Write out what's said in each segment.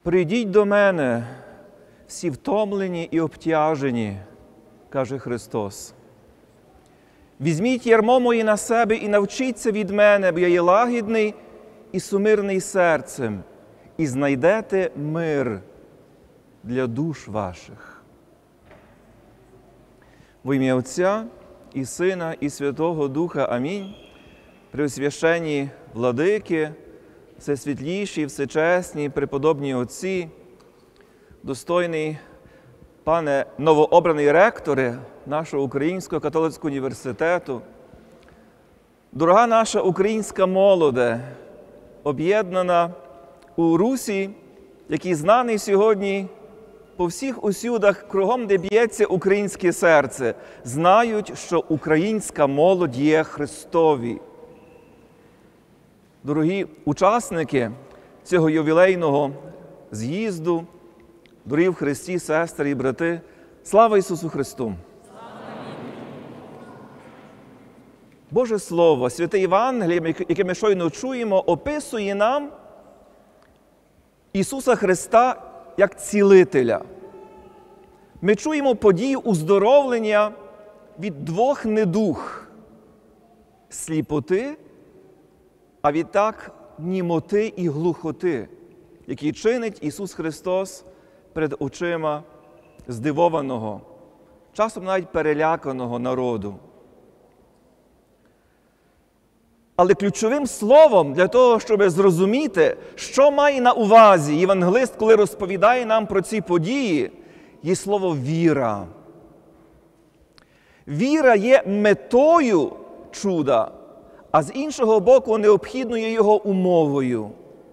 «Прийдіть до мене, всі втомлені і обтяжені», – каже Христос. «Візьміть ярмо моє на себе і навчіться від мене, бо я є лагідний і сумирний серцем, і знайдете мир для душ ваших». Во ім'я Отця і Сина, і Святого Духа. Амінь. Преосвященні владики, всесвітліші, всечесні, преподобні отці, достойний пане новообраний ректоре нашого Українського католицького університету, дорога наша українська молоде, об'єднана у Русі, який знаний сьогодні по всіх усюдах, кругом, де б'ється українське серце, знають, що українська молодь є Христові. Дорогі учасники цього ювілейного з'їзду, дорогі в Христі, сестри і брати, слава Ісусу Христу! Боже Слово, Святе Євангеліє, яке ми щойно чуємо, описує нам Ісуса Христа як цілителя. Ми чуємо подію уздоровлення від двох недуг – сліпоти, а відтак німоти і глухоти, які чинить Ісус Христос перед очима здивованого, часом навіть переляканого народу. Але ключовим словом для того, щоб зрозуміти, що має на увазі євангелист, коли розповідає нам про ці події, є слово «віра». Віра є метою чуда, а з іншого боку необхідною його умовою.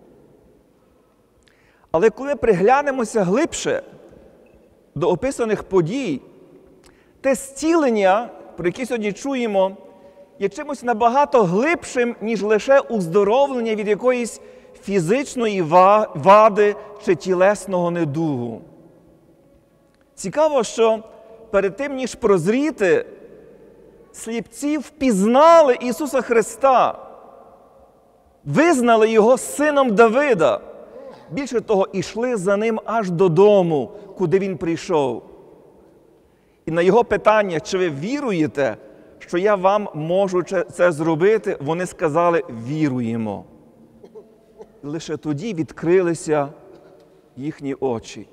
Але коли приглянемося глибше до описаних подій, те зцілення, про яке сьогодні чуємо, є чимось набагато глибшим, ніж лише уздоровлення від якоїсь фізичної вади чи тілесного недугу. Цікаво, що перед тим, ніж прозріти, сліпці впізнали Ісуса Христа, визнали Його сином Давида. Більше того, ішли за Ним аж додому, куди Він прийшов. І на Його питання, чи ви віруєте, що я вам можу це зробити, вони сказали, віруємо. І лише тоді відкрилися їхні очі.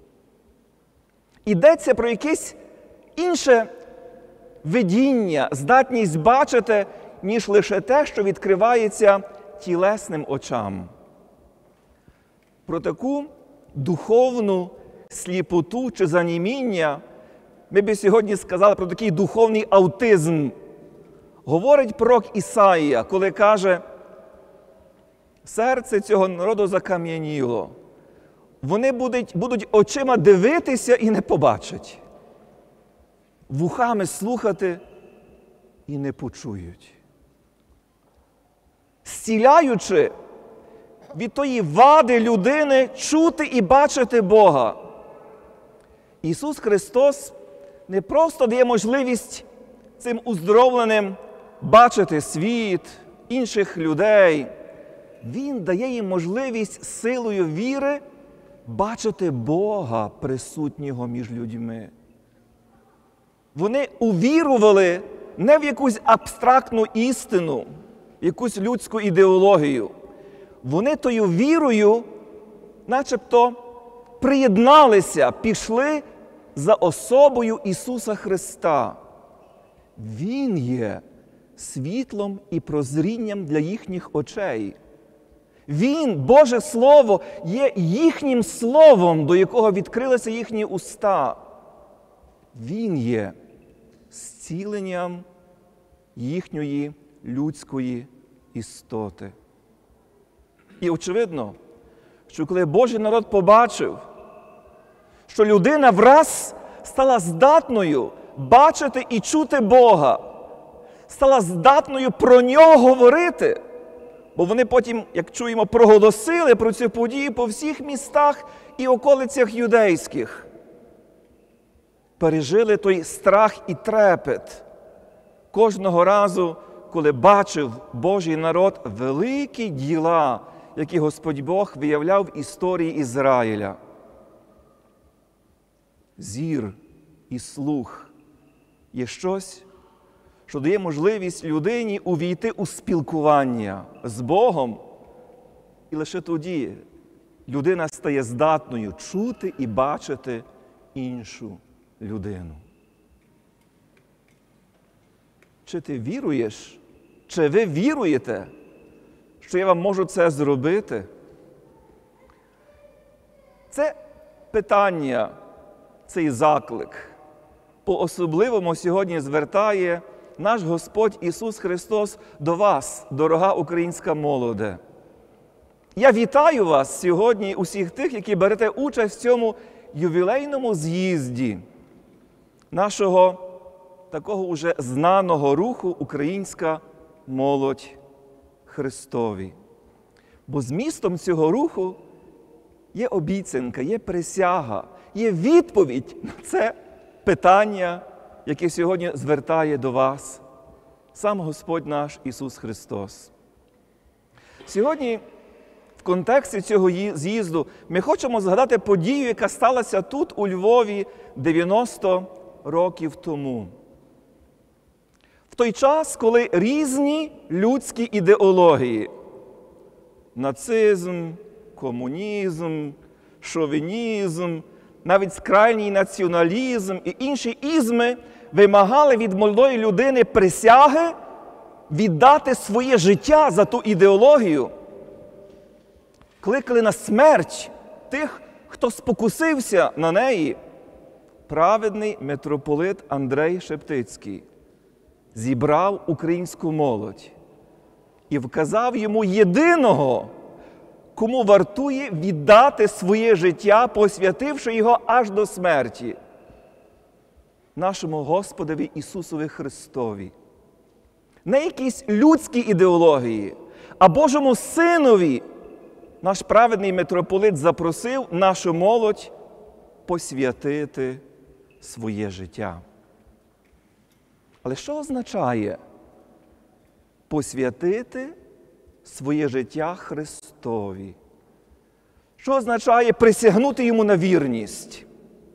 Йдеться про якесь інше видіння, здатність бачити, ніж лише те, що відкривається тілесним очам. Про таку духовну сліпоту чи заніміння ми б сьогодні сказали про такий духовний аутизм. Говорить пророк Ісаїя, коли каже, серце цього народу закам'яніло. Вони будуть очима дивитися і не побачать. Вухами слухати і не почують. Зціляючи від тої вади людини чути і бачити Бога. Ісус Христос не просто дає можливість цим уздоровленим бачити світ, інших людей. Він дає їм можливість силою віри бачити Бога, присутнього між людьми. Вони увірували не в якусь абстрактну істину, в якусь людську ідеологію. Вони тою вірою начебто приєдналися, пішли за особою Ісуса Христа. Він є світлом і прозрінням для їхніх очей. Він, Боже Слово, є їхнім словом, до якого відкрилися їхні уста. Він є зціленням їхньої людської істоти. І очевидно, що коли Божий народ побачив, що людина враз стала здатною бачити і чути Бога, стала здатною про Нього говорити, бо вони потім, як чуємо, проголосили про цю подію по всіх містах і околицях юдейських. Пережили той страх і трепет кожного разу, коли бачив Божий народ великі діла, які Господь Бог виявляв в історії Ізраїля. Зір і слух є щось, що дає можливість людині увійти у спілкування з Богом, і лише тоді людина стає здатною чути і бачити іншу людину. Чи ти віруєш, чи ви віруєте, що я вам можу це зробити? Це питання, цей заклик по-особливому сьогодні звертає наш Господь Ісус Христос до вас, дорога українська молоде. Я вітаю вас сьогодні, усіх тих, які берете участь в цьому ювілейному з'їзді нашого такого уже знаного руху «Українська молодь Христові». Бо змістом цього руху є обіцянка, є присяга, є відповідь на це питання, яке сьогодні звертає до вас сам Господь наш Ісус Христос. Сьогодні в контексті цього з'їзду ми хочемо згадати подію, яка сталася тут, у Львові, 90 років тому. В той час, коли різні людські ідеології – нацизм, комунізм, шовінізм, навіть крайній націоналізм і інші ізми вимагали від молодої людини присяги віддати своє життя за ту ідеологію, кликали на смерть тих, хто спокусився на неї, праведний митрополит Андрей Шептицький зібрав українську молодь і вказав йому єдиного, кому вартує віддати своє життя, посвятивши його аж до смерті, нашому Господові Ісусові Христові. Не якісь людські ідеології, а Божому Синові наш праведний митрополит запросив нашу молодь посвятити своє життя. Але що означає посвятити своє життя Христові? Що означає присягнути Йому на вірність?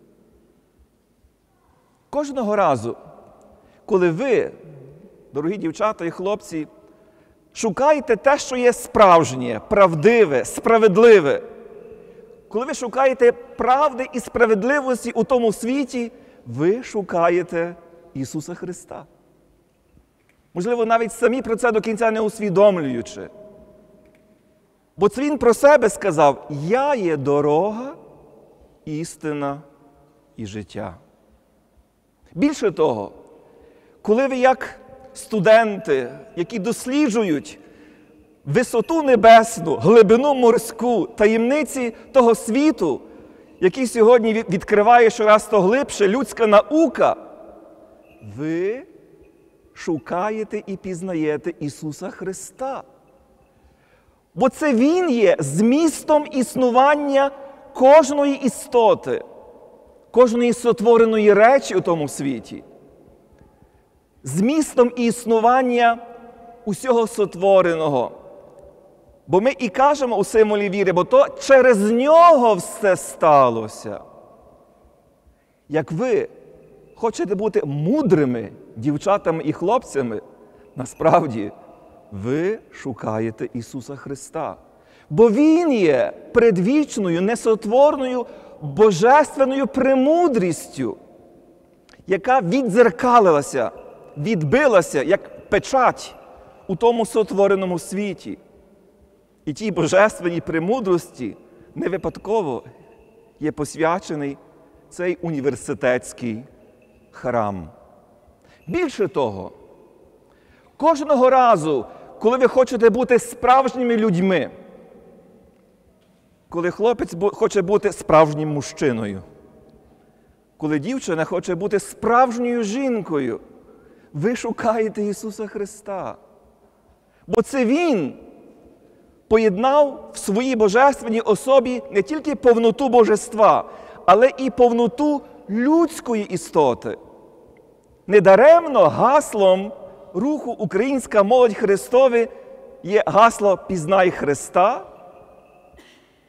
Кожного разу, коли ви, дорогі дівчата і хлопці, шукаєте те, що є справжнє, правдиве, справедливе, коли ви шукаєте правди і справедливості у тому світі, ви шукаєте Ісуса Христа. Можливо, навіть самі про це до кінця не усвідомлюючи. Бо це Він про себе сказав: «Я є дорога, істина і життя». Більше того, коли ви як студенти, які досліджують висоту небесну, глибину морську, таємниці того світу, який сьогодні відкриває щораз то глибше людська наука, ви шукаєте і пізнаєте Ісуса Христа. Бо це Він є змістом існування кожної істоти, кожної сотвореної речі у тому світі. Змістом існування усього сотвореного. Бо ми і кажемо у символі віри, бо то через Нього все сталося. Як ви хочете бути мудрими дівчатами і хлопцями, насправді ви шукаєте Ісуса Христа. Бо Він є предвічною, несотворною, божественною премудрістю, яка віддзеркалилася, відбилася, як печать у тому сотвореному світі. І тій божественній премудрості не випадково є посвячений цей університетський храм. Більше того, кожного разу, коли ви хочете бути справжніми людьми, коли хлопець хоче бути справжнім мужчиною, коли дівчина хоче бути справжньою жінкою, ви шукаєте Ісуса Христа. Бо це Він поєднав в своїй божественній особі не тільки повноту божества, але і повноту людської істоти. Недаремно гаслом руху «Українська молодь Христові» є гасло «Пізнай Христа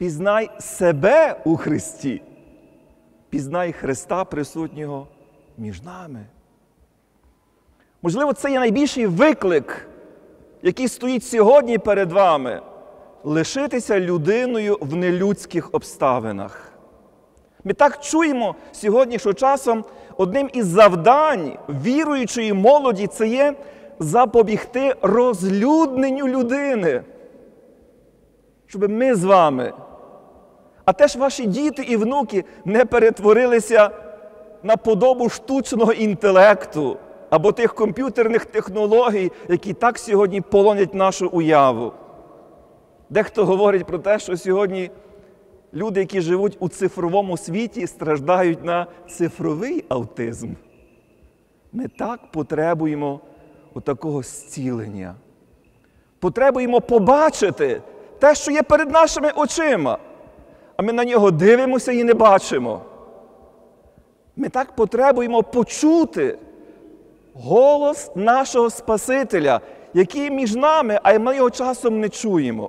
пізнай себе у Христі, пізнай Христа, присутнього між нами. Можливо, це є найбільший виклик, який стоїть сьогодні перед вами – лишитися людиною в нелюдських обставинах. Ми так чуємо сьогодні, що часом одним із завдань віруючої молоді це є запобігти розлюдненню людини. Щоб ми з вами, а теж ваші діти і внуки не перетворилися на подобу штучного інтелекту або тих комп'ютерних технологій, які так сьогодні полонять нашу уяву. Дехто говорить про те, що сьогодні люди, які живуть у цифровому світі, страждають на цифровий аутизм. Ми так потребуємо такого зцілення. Потребуємо побачити те, що є перед нашими очима, а ми на нього дивимося і не бачимо. Ми так потребуємо почути голос нашого Спасителя, який між нами, а ми його часом не чуємо.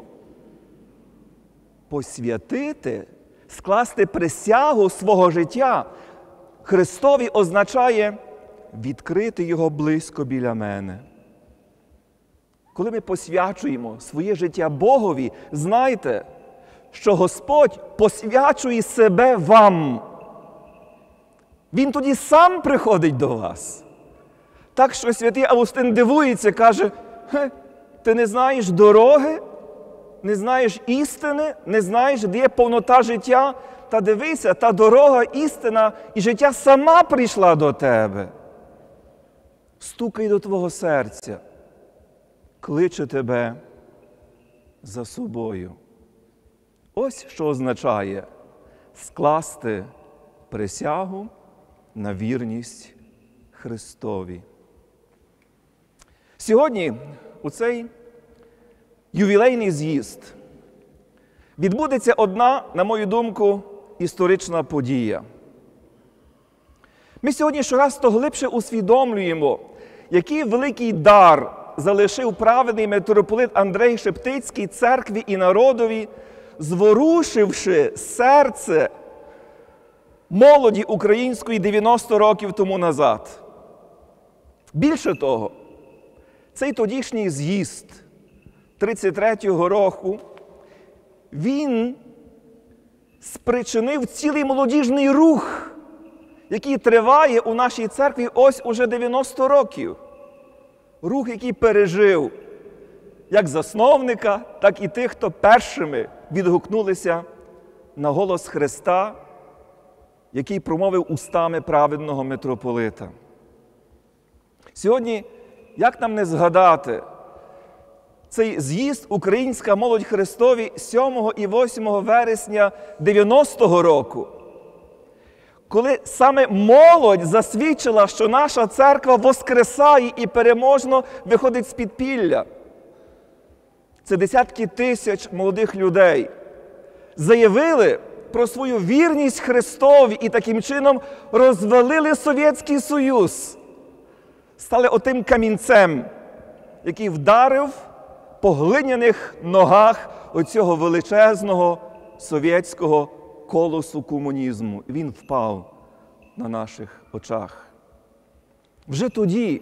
Посвятити, скласти присягу свого життя Христові означає відкрити його близько біля мене. Коли ми посвячуємо своє життя Богові, знайте, що Господь посвячує себе вам. Він тоді сам приходить до вас. Так що святий Августин дивується, каже, ти не знаєш дороги, не знаєш істини, не знаєш, де є повнота життя. Та дивися, та дорога, істина і життя сама прийшла до тебе. Стукає до твого серця, кличе тебе за собою. Ось що означає скласти присягу на вірність Христові. Сьогодні у цей ювілейний з'їзд відбудеться одна, на мою думку, історична подія. Ми сьогодні щораз то глибше усвідомлюємо, який великий дар залишив праведний митрополит Андрей Шептицький церкві і народові, зворушивши серце молоді української 90 років тому назад. Більше того, цей тодішній з'їзд 33-го року, він спричинив цілий молодіжний рух, який триває у нашій церкві ось уже 90 років. Рух, який пережив як засновника, так і тих, хто першими відгукнулися на голос Христа, який промовив устами праведного митрополита. Сьогодні, як нам не згадати, цей з'їзд «Українська молодь Христові» 7 і 8 вересня 90-го року, коли саме молодь засвідчила, що наша церква воскресає і переможно виходить з підпілля. Це десятки тисяч молодих людей заявили про свою вірність Христові і таким чином розвалили Совєтський Союз. Стали отим камінцем, який вдарив по глиняних ногах оцього величезного совєтського колосу комунізму. Він впав на наших очах. Вже тоді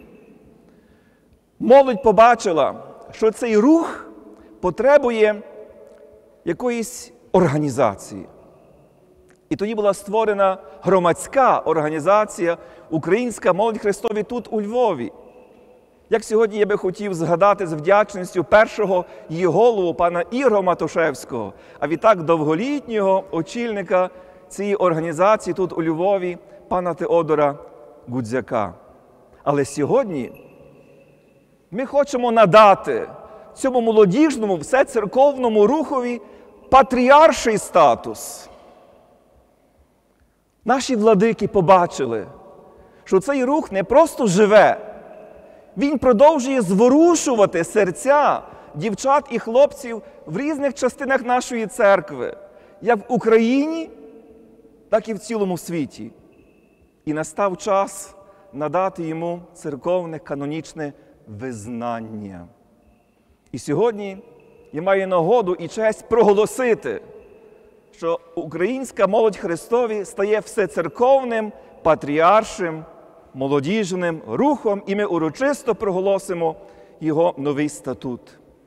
молодь побачила, що цей рух потребує якоїсь організації. І тоді була створена громадська організація «Українська молодь Христові» тут, у Львові. Як сьогодні я би хотів згадати з вдячністю першого її голову, пана Ігоря Матушевського, а відтак довголітнього очільника цієї організації тут у Львові, пана Теодора Гудзяка. Але сьогодні ми хочемо надати цьому молодіжному, всецерковному рухові патріарший статус. Наші владики побачили, що цей рух не просто живе, він продовжує зворушувати серця дівчат і хлопців в різних частинах нашої церкви, як в Україні, так і в цілому світі. І настав час надати йому церковне канонічне визнання. І сьогодні я маю нагоду і честь проголосити, що українська молодь Христові стає всецерковним, патріаршим, молодіжним рухом, і ми урочисто проголосимо його новий статут.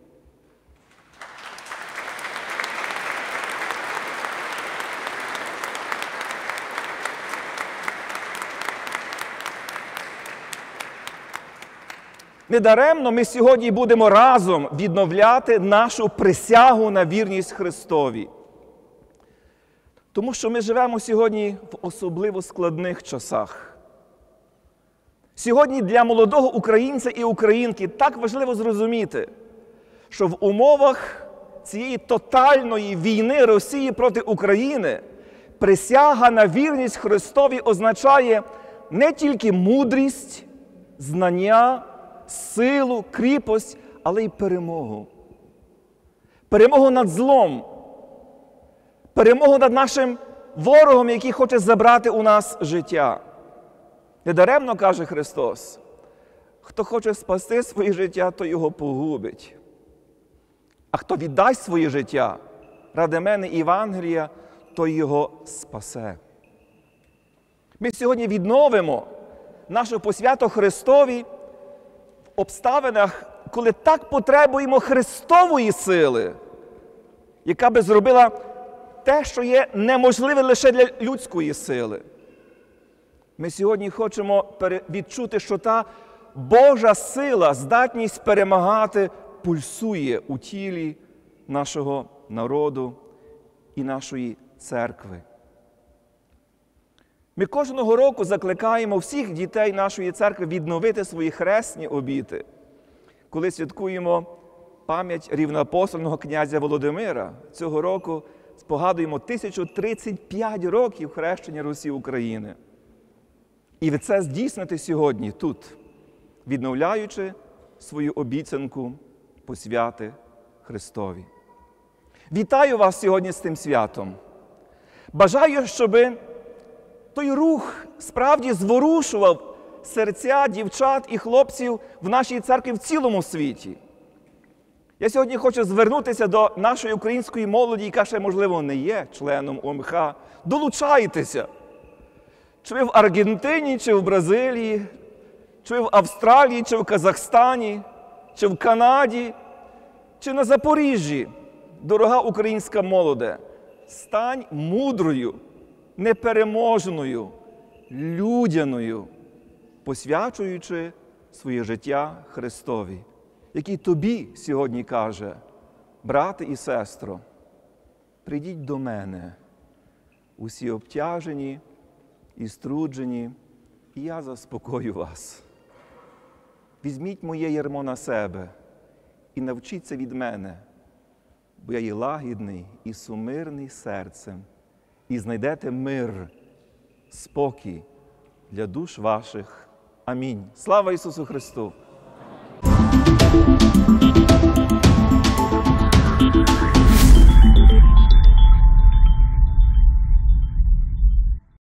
Недаремно ми сьогодні будемо разом відновляти нашу присягу на вірність Христові. Тому що ми живемо сьогодні в особливо складних часах. Сьогодні для молодого українця і українки так важливо зрозуміти, що в умовах цієї тотальної війни Росії проти України присяга на вірність Христові означає не тільки мудрість, знання, силу, кріпость, але й перемогу. Перемогу над злом. Перемогу над нашим ворогом, який хоче забрати у нас життя. Недаремно каже Христос, хто хоче спасти своє життя, то його погубить. А хто віддасть своє життя ради мене і Євангелія, то його спасе. Ми сьогодні відновимо нашу посвяту Христові в обставинах, коли так потребуємо Христової сили, яка би зробила те, що є неможливе лише для людської сили. Ми сьогодні хочемо відчути, що та Божа сила, здатність перемагати, пульсує у тілі нашого народу і нашої церкви. Ми кожного року закликаємо всіх дітей нашої церкви відновити свої хресні обіти, коли святкуємо пам'ять рівноапостольного князя Володимира. Цього року спогадуємо 1035 років хрещення Русі України. І це здійснити сьогодні тут, відновляючи свою обіцянку посвяти Христові. Вітаю вас сьогодні з тим святом. Бажаю, щоб той рух справді зворушував серця дівчат і хлопців в нашій церкві в цілому світі. Я сьогодні хочу звернутися до нашої української молоді, яка ще, можливо, не є членом ОМХ. Долучайтеся! Чи ви в Аргентині, чи в Бразилії, чи ви в Австралії, чи в Казахстані, чи в Канаді, чи на Запоріжжі, дорога українська молоде, стань мудрою, непереможною, людяною, посвячуючи своє життя Христові, який тобі сьогодні каже: брате і сестро, прийдіть до мене, усі обтяжені і струджені, і я заспокою вас. Візьміть моє ярмо на себе і навчіться від мене, бо я є лагідний і сумирний серцем, і знайдете мир, спокій для душ ваших. Амінь. Слава Ісусу Христу!